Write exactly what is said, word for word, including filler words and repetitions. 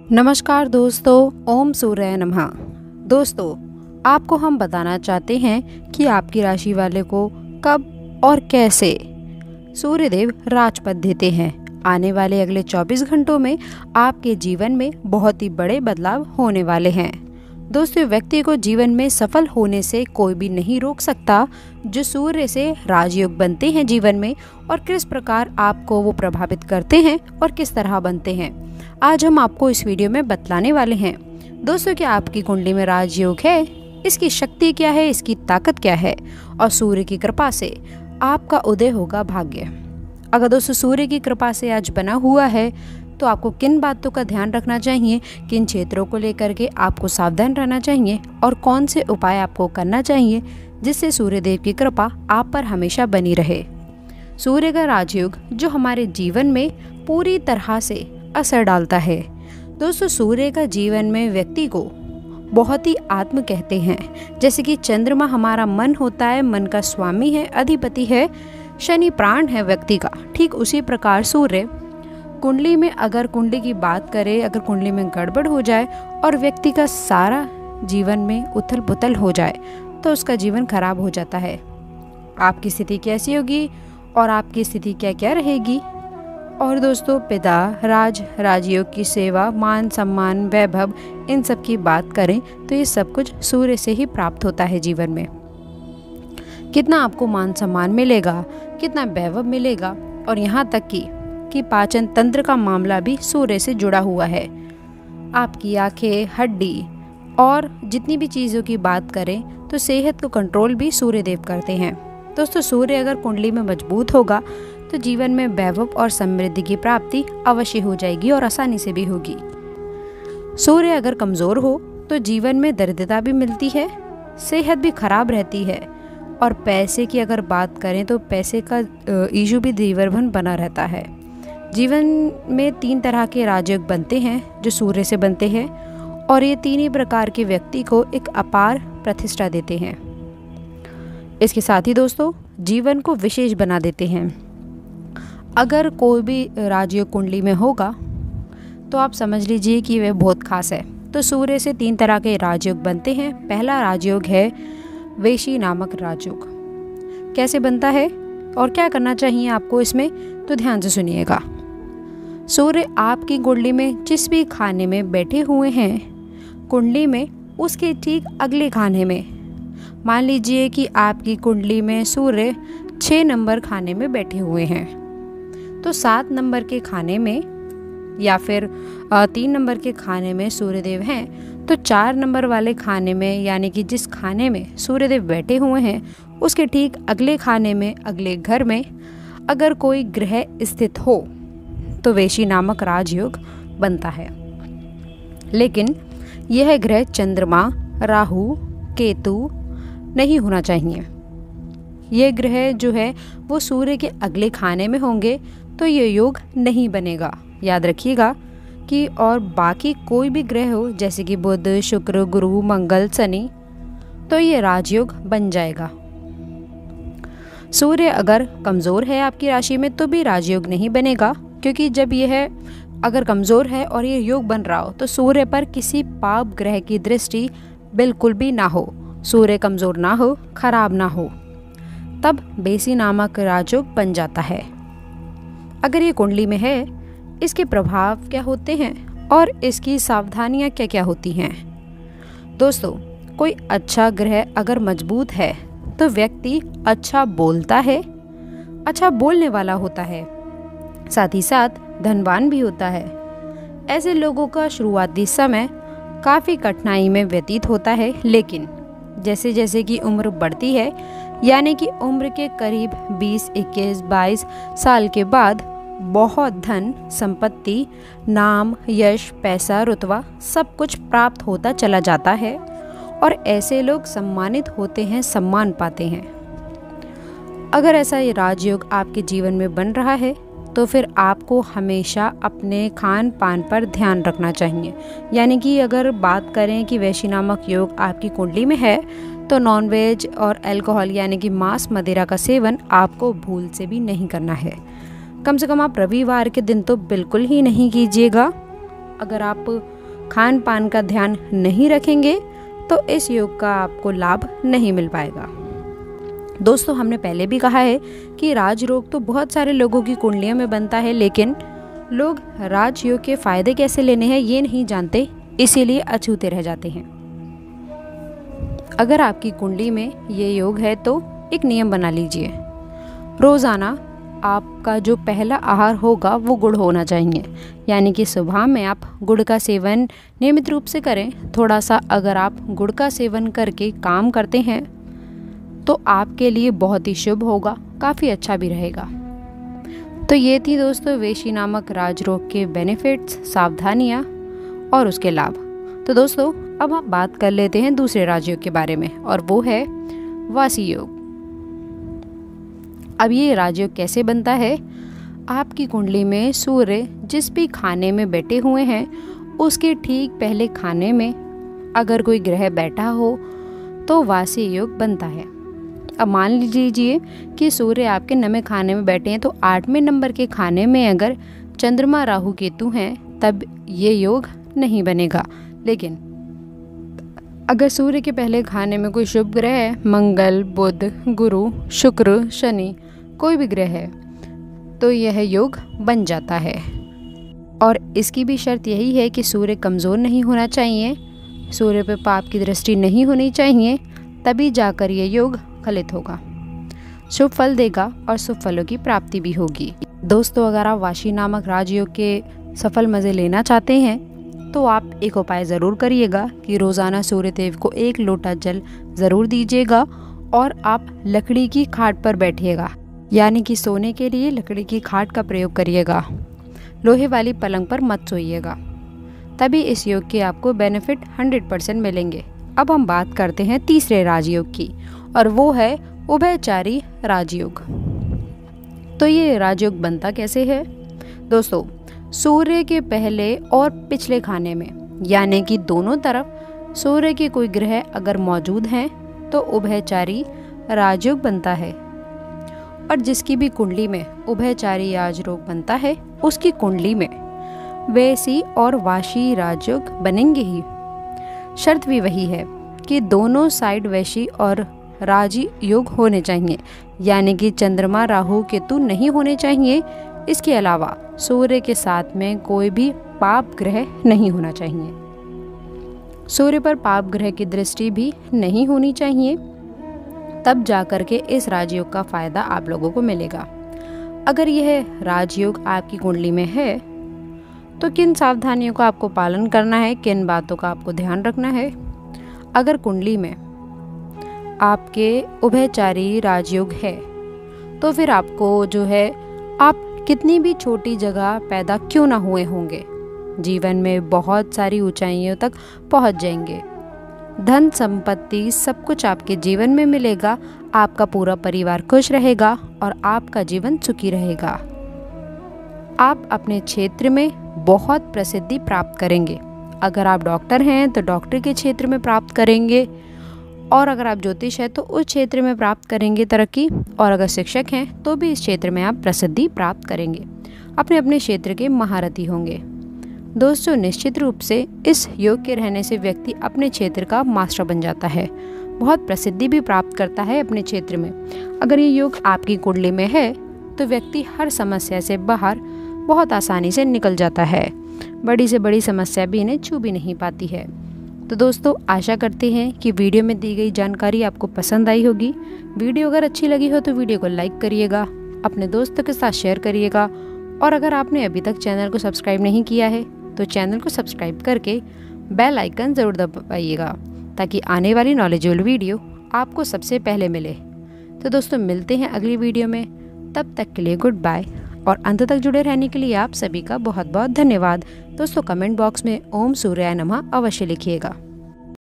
नमस्कार दोस्तों, ओम सूर्य नमः। दोस्तों, आपको हम बताना चाहते हैं कि आपकी राशि वाले को कब और कैसे सूर्यदेव राजपथ देते हैं। आने वाले अगले चौबीस घंटों में आपके जीवन में बहुत ही बड़े बदलाव होने वाले हैं। दोस्तों, व्यक्ति को जीवन में सफल होने से कोई भी नहीं रोक सकता। जो सूर्य से राजयोग बनते हैं जीवन में और किस प्रकार आपको वो प्रभावित करते हैं और किस तरह बनते हैं, आज हम आपको इस वीडियो में बतलाने वाले हैं। दोस्तों, क्या आपकी कुंडली में राजयोग है? इसकी शक्ति क्या है, इसकी ताकत क्या है और सूर्य की कृपा से आपका उदय होगा भाग्य। अगर दोस्तों सूर्य की कृपा से आज बना हुआ है तो आपको किन बातों का ध्यान रखना चाहिए, किन क्षेत्रों को लेकर के आपको सावधान रहना चाहिए और कौन से उपाय आपको करना चाहिए जिससे सूर्यदेव की कृपा आप पर हमेशा बनी रहे। सूर्य का राजयोग जो हमारे जीवन में पूरी तरह से असर डालता है। दोस्तों, सूर्य का जीवन में व्यक्ति को बहुत ही आत्म कहते हैं। जैसे कि चंद्रमा हमारा मन होता है, मन का स्वामी है, अधिपति है, शनि प्राण है व्यक्ति का, ठीक उसी प्रकार सूर्य कुंडली में, अगर कुंडली की बात करें, अगर कुंडली में गड़बड़ हो जाए और व्यक्ति का सारा जीवन में उथल पुथल हो जाए तो उसका जीवन खराब हो जाता है। आपकी स्थिति कैसी होगी और आपकी स्थिति क्या क्या रहेगी। और दोस्तों, पिता राज राजयोग की सेवा, मान सम्मान, वैभव, इन सब की बात करें तो ये सब कुछ सूर्य से ही प्राप्त होता है। जीवन में कितना आपको मान सम्मान मिलेगा, कितना वैभव मिलेगा और यहाँ तक कि कि पाचन तंत्र का मामला भी सूर्य से जुड़ा हुआ है। आपकी आंखें, हड्डी और जितनी भी चीज़ों की बात करें तो सेहत को कंट्रोल भी सूर्यदेव करते हैं। दोस्तों, सूर्य अगर कुंडली में मजबूत होगा तो जीवन में वैभव और समृद्धि की प्राप्ति अवश्य हो जाएगी और आसानी से भी होगी। सूर्य अगर कमज़ोर हो तो जीवन में दरिद्रता भी मिलती है, सेहत भी खराब रहती है और पैसे की अगर बात करें तो पैसे का इशू भी जीवन बना रहता है। जीवन में तीन तरह के राजयोग बनते हैं जो सूर्य से बनते हैं और ये तीन ही प्रकार के व्यक्ति को एक अपार प्रतिष्ठा देते हैं। इसके साथ ही दोस्तों जीवन को विशेष बना देते हैं। अगर कोई भी राजयोग कुंडली में होगा तो आप समझ लीजिए कि वह बहुत खास है। तो सूर्य से तीन तरह के राजयोग बनते हैं। पहला राजयोग है वेशी नामक राजयोग। कैसे बनता है और क्या करना चाहिए आपको इसमें, तो ध्यान से सुनिएगा। सूर्य आपकी कुंडली में जिस भी खाने में बैठे हुए हैं, कुंडली में उसके ठीक अगले खाने में, मान लीजिए कि आपकी कुंडली में सूर्य छः नंबर खाने में बैठे हुए हैं तो सात नंबर के खाने में या फिर तीन नंबर के खाने में सूर्यदेव हैं तो चार नंबर वाले खाने में, यानी कि जिस खाने में सूर्यदेव बैठे हुए हैं उसके ठीक अगले खाने में, अगले घर में अगर कोई ग्रह स्थित हो तो वेशी नामक राजयोग बनता है। लेकिन यह ग्रह चंद्रमा, राहु, केतु नहीं होना चाहिए। यह ग्रह जो है वो सूर्य के अगले खाने में होंगे तो ये योग नहीं बनेगा। याद रखिएगा कि और बाकी कोई भी ग्रह हो जैसे कि बुध, शुक्र, गुरु, मंगल, शनि, तो ये राजयोग बन जाएगा। सूर्य अगर कमज़ोर है आपकी राशि में तो भी राजयोग नहीं बनेगा, क्योंकि जब यह अगर कमज़ोर है और ये योग बन रहा हो तो सूर्य पर किसी पाप ग्रह की दृष्टि बिल्कुल भी ना हो, सूर्य कमज़ोर ना हो, खराब ना हो, तब वेशी नामक राजयोग बन जाता है। अगर ये कुंडली में है, इसके प्रभाव क्या होते हैं और इसकी सावधानियां क्या क्या होती हैं। दोस्तों, कोई अच्छा ग्रह अगर मजबूत है तो व्यक्ति अच्छा बोलता है, अच्छा बोलने वाला होता है, साथ ही साथ धनवान भी होता है। ऐसे लोगों का शुरुआती समय काफ़ी कठिनाई में व्यतीत होता है, लेकिन जैसे जैसे कि उम्र बढ़ती है, यानी कि उम्र के करीब बीस, इक्कीस, बाईस साल के बाद बहुत धन, संपत्ति, नाम, यश, पैसा, रुतबा सब कुछ प्राप्त होता चला जाता है और ऐसे लोग सम्मानित होते हैं, सम्मान पाते हैं। अगर ऐसा ये राजयोग आपके जीवन में बन रहा है तो फिर आपको हमेशा अपने खान पान पर ध्यान रखना चाहिए। यानी कि अगर बात करें कि वेशी नामक योग आपकी कुंडली में है तो नॉनवेज और अल्कोहल यानी कि मांस मदिरा का सेवन आपको भूल से भी नहीं करना है। कम से कम आप रविवार के दिन तो बिल्कुल ही नहीं कीजिएगा। अगर आप खान पान का ध्यान नहीं रखेंगे तो इस योग का आपको लाभ नहीं मिल पाएगा। दोस्तों, हमने पहले भी कहा है कि राजयोग तो बहुत सारे लोगों की कुंडलियों में बनता है, लेकिन लोग राजयोग के फायदे कैसे लेने हैं ये नहीं जानते, इसीलिए अछूते रह जाते हैं। अगर आपकी कुंडली में ये योग है तो एक नियम बना लीजिए। रोज़ाना आपका जो पहला आहार होगा वो गुड़ होना चाहिए, यानी कि सुबह में आप गुड़ का सेवन नियमित रूप से करें। थोड़ा सा अगर आप गुड़ का सेवन करके काम करते हैं तो आपके लिए बहुत ही शुभ होगा, काफ़ी अच्छा भी रहेगा। तो ये थी दोस्तों वेशी नामक राजयोग के बेनिफिट्स, सावधानियाँ और उसके लाभ। तो दोस्तों, अब हम बात कर लेते हैं दूसरे राजयोग के बारे में, और वो है वासी योग। अब ये राजयोग कैसे बनता है? आपकी कुंडली में सूर्य जिस भी खाने में बैठे हुए हैं उसके ठीक पहले खाने में अगर कोई ग्रह बैठा हो तो वासी योग बनता है। अब मान लीजिए कि सूर्य आपके नवें खाने में बैठे हैं, तो आठवें नंबर के खाने में अगर चंद्रमा राहु केतु हैं तब ये योग नहीं बनेगा। लेकिन अगर सूर्य के पहले खाने में कोई शुभ ग्रह है, मंगल, बुध, गुरु, शुक्र, शनि, कोई भी ग्रह है, तो यह योग बन जाता है। और इसकी भी शर्त यही है कि सूर्य कमज़ोर नहीं होना चाहिए, सूर्य पर पाप की दृष्टि नहीं होनी चाहिए, तभी जाकर ये योग फलित होगा, शुभ फल देगा और शुभ फलों की प्राप्ति भी होगी। दोस्तों, अगर आप वाशी नामक राजयोग के सफल मज़े लेना चाहते हैं तो आप एक उपाय ज़रूर करिएगा कि रोज़ाना सूर्य देव को एक लोटा जल ज़रूर दीजिएगा और आप लकड़ी की खाट पर बैठिएगा, यानी कि सोने के लिए लकड़ी की खाट का प्रयोग करिएगा। लोहे वाली पलंग पर मत सोइएगा, तभी इस योग के आपको बेनिफिट हंड्रेड परसेंट मिलेंगे। अब हम बात करते हैं तीसरे राजयोग की, और वो है उभयचारी राजयोग। तो ये राजयोग बनता कैसे है? दोस्तों, सूर्य के पहले और पिछले खाने में, यानी कि दोनों तरफ सूर्य के कोई ग्रह अगर मौजूद हैं तो उभयचारी राजयोग बनता है। और जिसकी भी कुंडली में उभयचारी राजयोग बनता है उसकी कुंडली में वैसी और वाशी राजयोग बनेंगे ही। शर्त भी वही है कि दोनों साइड वैशी और राजी योग होने चाहिए, यानी कि चंद्रमा राहु केतु नहीं होने चाहिए। इसके अलावा सूर्य के साथ में कोई भी पाप ग्रह नहीं होना चाहिए, सूर्य पर पाप ग्रह की दृष्टि भी नहीं होनी चाहिए, तब जाकर के इस राजयोग का फायदा आप लोगों को मिलेगा। अगर यह राजयोग आपकी कुंडली में है तो किन सावधानियों का आपको पालन करना है, किन बातों का आपको ध्यान रखना है? अगर कुंडली में आपके उभयचारी राजयोग है तो फिर आपको जो है, आप कितनी भी छोटी जगह पैदा क्यों ना हुए होंगे, जीवन में बहुत सारी ऊंचाइयों तक पहुंच जाएंगे। धन संपत्ति सब कुछ आपके जीवन में मिलेगा, आपका पूरा परिवार खुश रहेगा और आपका जीवन सुखी रहेगा। आप अपने क्षेत्र में बहुत प्रसिद्धि प्राप्त करेंगे। अगर आप डॉक्टर हैं तो डॉक्टर के क्षेत्र में प्राप्त करेंगे, और अगर आप ज्योतिष हैं तो उस क्षेत्र में प्राप्त करेंगे तरक्की, और अगर शिक्षक हैं तो भी इस क्षेत्र में आप प्रसिद्धि प्राप्त करेंगे, अपने अपने क्षेत्र के महारथी होंगे। दोस्तों, निश्चित रूप से इस योग के रहने से व्यक्ति अपने क्षेत्र का मास्टर बन जाता है, बहुत प्रसिद्धि भी प्राप्त करता है अपने क्षेत्र में। अगर ये योग आपकी कुंडली में है तो व्यक्ति हर समस्या से बाहर बहुत आसानी से निकल जाता है, बड़ी से बड़ी समस्या भी इन्हें छू भी नहीं पाती है। तो दोस्तों, आशा करते हैं कि वीडियो में दी गई जानकारी आपको पसंद आई होगी। वीडियो अगर अच्छी लगी हो तो वीडियो को लाइक करिएगा, अपने दोस्तों के साथ शेयर करिएगा, और अगर आपने अभी तक चैनल को सब्सक्राइब नहीं किया है तो चैनल को सब्सक्राइब करके बेल आइकन ज़रूर दबाइएगा, ताकि आने वाली नॉलेजेबल वीडियो आपको सबसे पहले मिले। तो दोस्तों, मिलते हैं अगली वीडियो में, तब तक के लिए गुड बाय, और अंत तक जुड़े रहने के लिए आप सभी का बहुत बहुत धन्यवाद। दोस्तों, कमेंट बॉक्स में ओम सूर्याय नमः अवश्य लिखिएगा।